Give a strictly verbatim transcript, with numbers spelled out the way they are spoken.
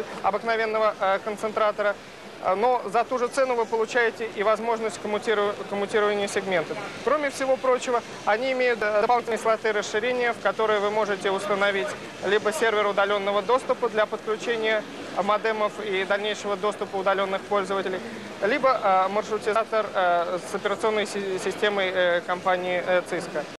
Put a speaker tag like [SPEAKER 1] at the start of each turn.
[SPEAKER 1] роль обыкновенного концентратора. Но за ту же цену вы получаете и возможность коммутирования сегментов. Кроме всего прочего, они имеют дополнительные слоты расширения, в которые вы можете установить либо сервер удаленного доступа для подключения модемов и дальнейшего доступа удаленных пользователей, либо маршрутизатор с операционной системой компании Cisco.